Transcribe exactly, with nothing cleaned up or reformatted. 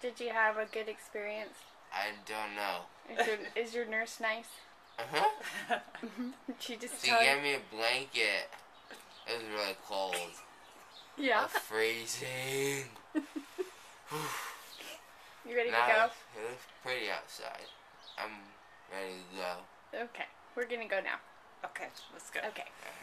Did you have a good experience? I don't know. Is your, is your nurse nice? Uh-huh. She just She tell gave me a blanket. It was really cold. Yeah. I was freezing. You ready now, to go? It was pretty outside. I'm ready to go. Okay. We're going to go now. Okay, let's go. Okay.